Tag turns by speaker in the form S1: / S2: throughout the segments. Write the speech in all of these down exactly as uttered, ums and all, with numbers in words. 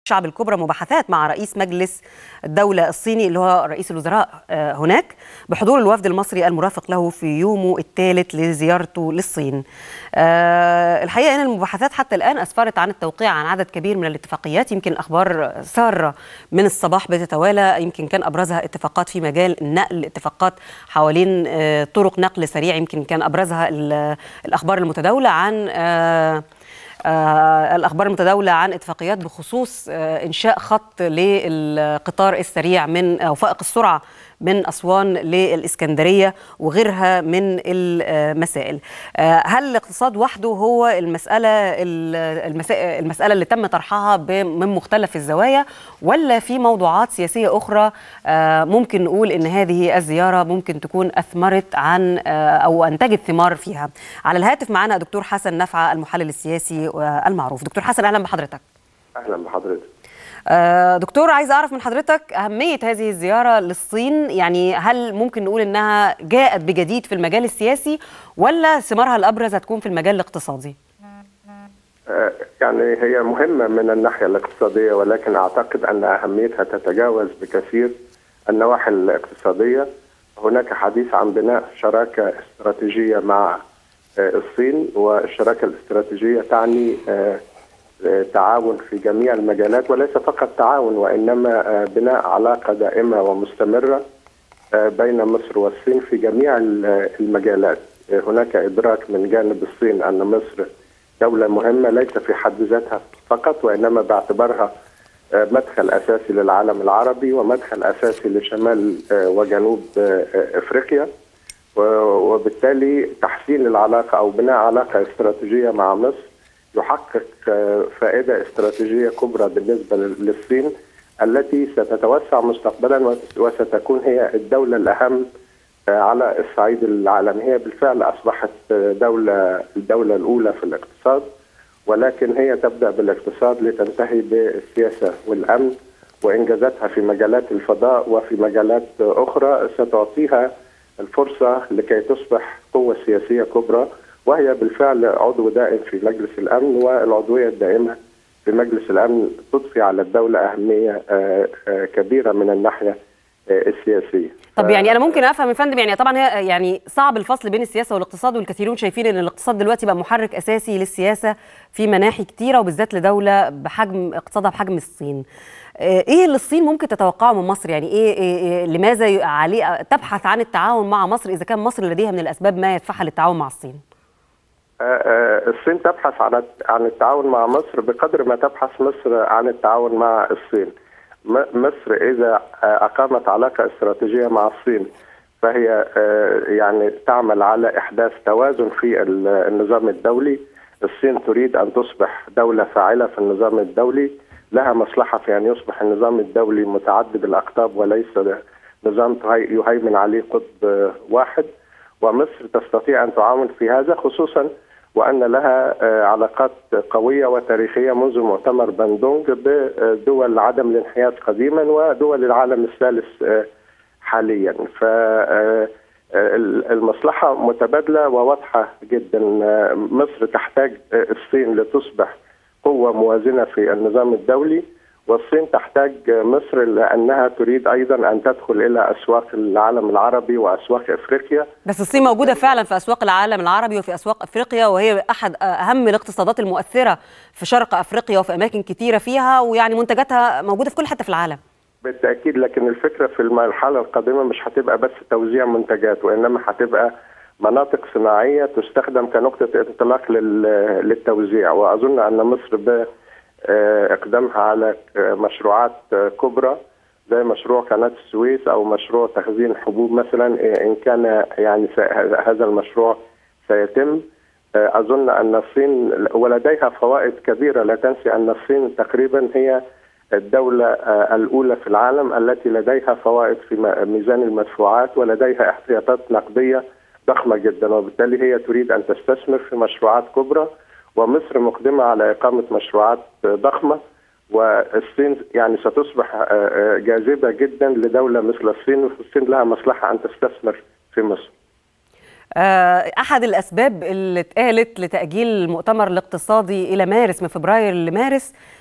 S1: الشعب الكبرى مباحثات مع رئيس مجلس الدولة الصيني اللي هو رئيس الوزراء هناك بحضور الوفد المصري المرافق له في يومه الثالث لزيارته للصين. الحقيقة أن المباحثات حتى الآن أسفرت عن التوقيع عن عدد كبير من الاتفاقيات، يمكن أخبار سارة من الصباح بتتوالى، يمكن كان أبرزها اتفاقات في مجال النقل، اتفاقات حوالين طرق نقل سريع، يمكن كان أبرزها الأخبار المتداولة عن آه الأخبار المتداولة عن اتفاقيات بخصوص آه إنشاء خط للقطار السريع من أو فائق السرعة من أسوان للإسكندرية وغيرها من المسائل. آه هل الاقتصاد وحده هو المسألة المسألة اللي تم طرحها من مختلف الزوايا، ولا في موضوعات سياسية أخرى آه ممكن نقول إن هذه الزيارة ممكن تكون أثمرت عن آه أو أنتجت ثمار فيها؟ على الهاتف معنا دكتور حسن نفعة المحلل السياسي المعروف. دكتور حسن، أهلا بحضرتك.
S2: أهلا بحضرتك.
S1: آه دكتور، عايز أعرف من حضرتك أهمية هذه الزيارة للصين، يعني هل ممكن نقول إنها جاءت بجديد في المجال السياسي ولا ثمارها الأبرز هتكون في المجال الاقتصادي؟
S2: آه يعني هي مهمة من الناحية الاقتصادية، ولكن أعتقد أن أهميتها تتجاوز بكثير النواحي الاقتصادية. هناك حديث عن بناء شراكة استراتيجية مع آه الصين، والشراكة الاستراتيجية تعني آه تعاون في جميع المجالات، وليس فقط تعاون وإنما بناء علاقة دائمة ومستمرة بين مصر والصين في جميع المجالات. هناك إدراك من جانب الصين أن مصر دولة مهمة ليس في حد ذاتها فقط، وإنما باعتبارها مدخل أساسي للعالم العربي ومدخل أساسي لشمال وجنوب أفريقيا، وبالتالي تحسين العلاقة أو بناء علاقة استراتيجية مع مصر يحقق فائدة استراتيجية كبرى بالنسبة للصين التي ستتوسع مستقبلا وستكون هي الدولة الأهم على الصعيد العالمي. هي بالفعل أصبحت دولة الدولة الأولى في الاقتصاد، ولكن هي تبدأ بالاقتصاد لتنتهي بالسياسة والأمن، وإنجازاتها في مجالات الفضاء وفي مجالات أخرى ستعطيها الفرصة لكي تصبح قوة سياسية كبرى، وهي بالفعل عضو دائم في مجلس الأمن، والعضوية الدائمة في مجلس الأمن تضفي على الدولة أهمية كبيرة من الناحية السياسية.
S1: طب يعني أنا ممكن أفهم يا فندم، يعني طبعا هي يعني صعب الفصل بين السياسة والاقتصاد، والكثيرون شايفين أن الاقتصاد دلوقتي بقى محرك أساسي للسياسة في مناحي كتيرة، وبالذات لدولة بحجم اقتصادها بحجم الصين. ايه اللي الصين ممكن تتوقعه من مصر؟ يعني ايه, إيه لماذا عليه تبحث عن التعاون مع مصر اذا كان مصر لديها من الاسباب ما يدفعها للتعاون مع الصين؟
S2: الصين تبحث عن عن التعاون مع مصر بقدر ما تبحث مصر عن التعاون مع الصين. مصر إذا أقامت علاقة استراتيجية مع الصين فهي يعني تعمل على إحداث توازن في النظام الدولي. الصين تريد أن تصبح دولة فاعلة في النظام الدولي، لها مصلحة في أن يصبح النظام الدولي متعدد الأقطاب وليس نظام يهيمن عليه قطب واحد، ومصر تستطيع أن تعاون في هذا، خصوصا وأن لها علاقات قوية وتاريخية منذ مؤتمر بندونج بدول عدم الانحياز قديما ودول العالم الثالث حاليا. فالمصلحة متبادلة وواضحة جدا. مصر تحتاج الصين لتصبح قوة موازنة في النظام الدولي، والصين تحتاج مصر لأنها تريد أيضا أن تدخل إلى أسواق العالم العربي وأسواق أفريقيا.
S1: بس الصين موجودة فعلا في أسواق العالم العربي وفي أسواق أفريقيا، وهي أحد أهم الاقتصادات المؤثرة في شرق أفريقيا وفي أماكن كتيرة فيها، ويعني منتجاتها موجودة في كل حتة في العالم.
S2: بالتأكيد، لكن الفكرة في المرحلة القادمة مش هتبقى بس توزيع منتجات، وإنما هتبقى مناطق صناعية تستخدم كنقطة انطلاق للتوزيع. وأظن أن مصر ب اقدامها على مشروعات كبرى زي مشروع قناة السويس او مشروع تخزين حبوب مثلا، ان كان يعني هذا المشروع سيتم، اظن ان الصين ولديها فوائد كبيرة. لا تنسي ان الصين تقريبا هي الدولة الاولى في العالم التي لديها فوائد في ميزان المدفوعات ولديها احتياطات نقدية ضخمة جدا، وبالتالي هي تريد ان تستثمر في مشروعات كبرى، ومصر مقدمة على إقامة مشروعات ضخمة، والصين يعني ستصبح جاذبة جدا لدولة مثل الصين، والصين لها مصلحة أن تستثمر في مصر.
S1: أحد الأسباب اللي اتقالت لتأجيل المؤتمر الاقتصادي إلى مارس من فبراير لمارس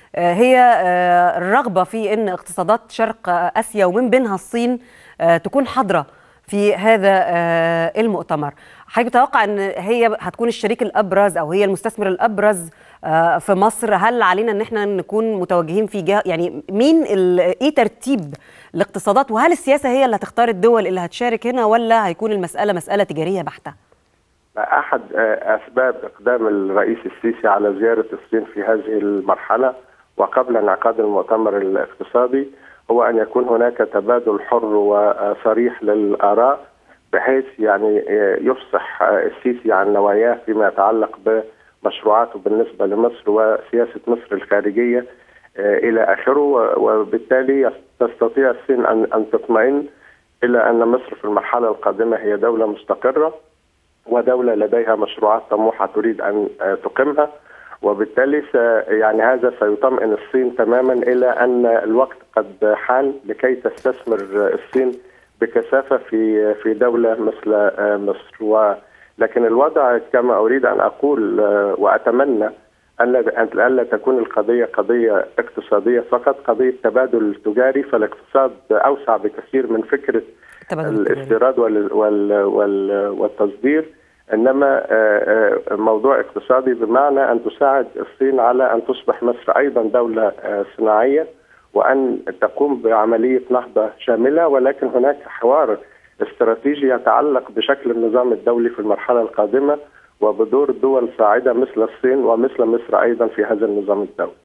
S1: هي الرغبة في أن اقتصادات شرق آسيا ومن بينها الصين تكون حاضرة في هذا المؤتمر. حضرتك تتوقع أن هي هتكون الشريك الأبرز أو هي المستثمر الأبرز في مصر؟ هل علينا أن احنا نكون متوجهين في جهة، يعني مين إيه ترتيب الاقتصادات، وهل السياسة هي اللي هتختار الدول اللي هتشارك هنا ولا هيكون المسألة مسألة تجارية بحتة؟
S2: أحد أسباب إقدام الرئيس السيسي على زيارة الصين في هذه المرحلة وقبل انعقاد المؤتمر الاقتصادي هو أن يكون هناك تبادل حر وصريح للآراء، بحيث يعني يفصح السيسي عن نواياه فيما يتعلق بمشروعاته بالنسبة لمصر وسياسة مصر الخارجية إلى آخره، وبالتالي تستطيع الصين أن تطمئن إلى أن مصر في المرحلة القادمة هي دولة مستقرة ودولة لديها مشروعات طموحة تريد أن تقيمها، وبالتالي يعني هذا سيطمئن الصين تماما إلى أن الوقت قد حان لكي تستثمر الصين بكثافة في في دولة مثل مصر. ولكن الوضع كما أريد أن أقول وأتمنى أن لا تكون القضية قضية اقتصادية فقط، قضية تبادل تجاري، فالاقتصاد أوسع بكثير من فكرة الاستيراد والتصدير، إنما موضوع اقتصادي بمعنى أن تساعد الصين على أن تصبح مصر أيضا دولة صناعية وأن تقوم بعملية نهضة شاملة، ولكن هناك حوار استراتيجي يتعلق بشكل النظام الدولي في المرحلة القادمة وبدور دول صاعدة مثل الصين ومثل مصر أيضا في هذا النظام الدولي.